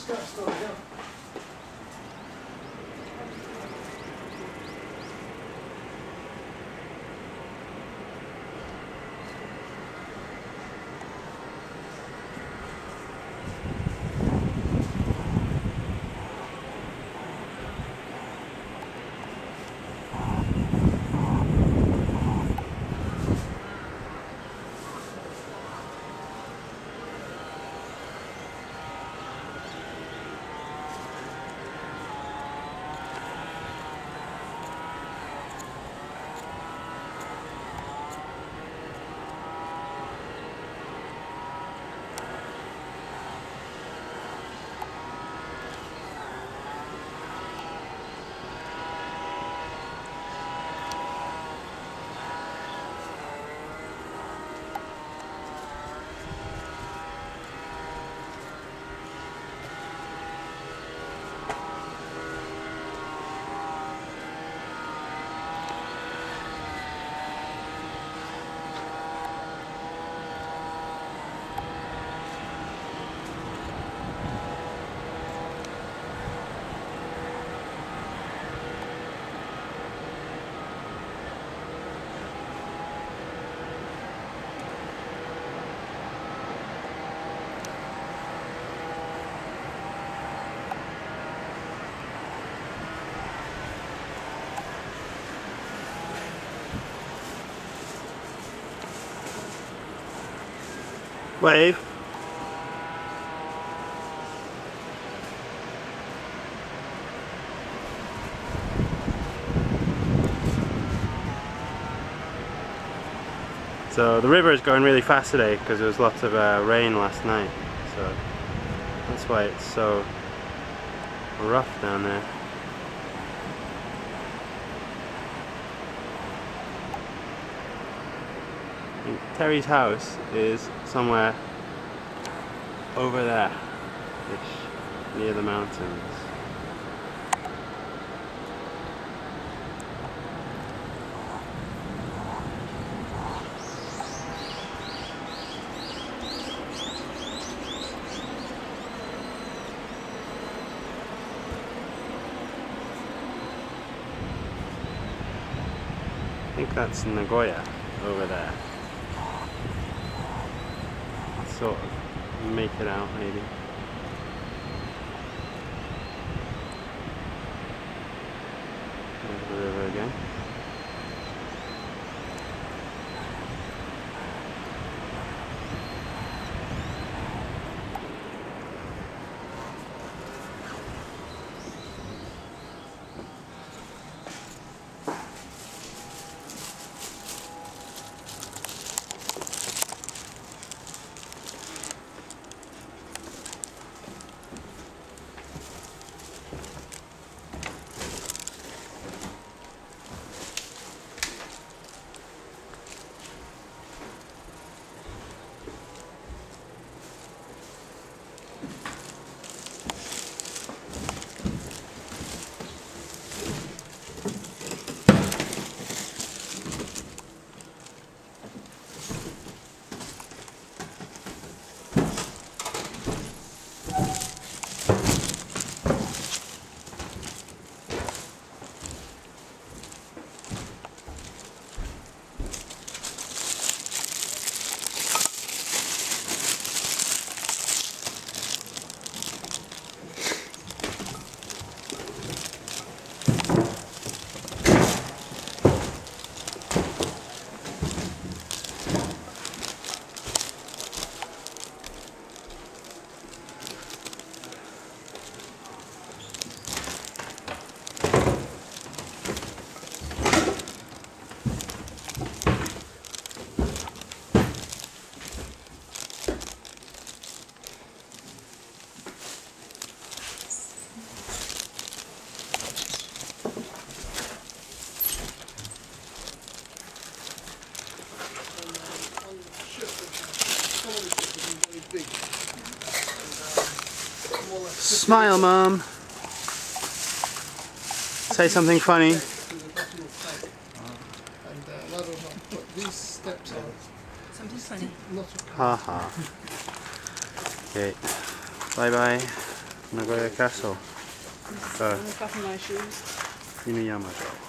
Wave. So the river is going really fast today because there was lots of rain last night, so that's why it's so rough down there. And Terry's house is somewhere over there-ish, near the mountains. I think that's Nagoya over there. Sort of make it out maybe. There's the river again. Smile, Mom. Say something funny. Something funny. Ha ha. Okay. Bye bye. Nagoya Castle. Unpacking my shoes. Inuyama-jo.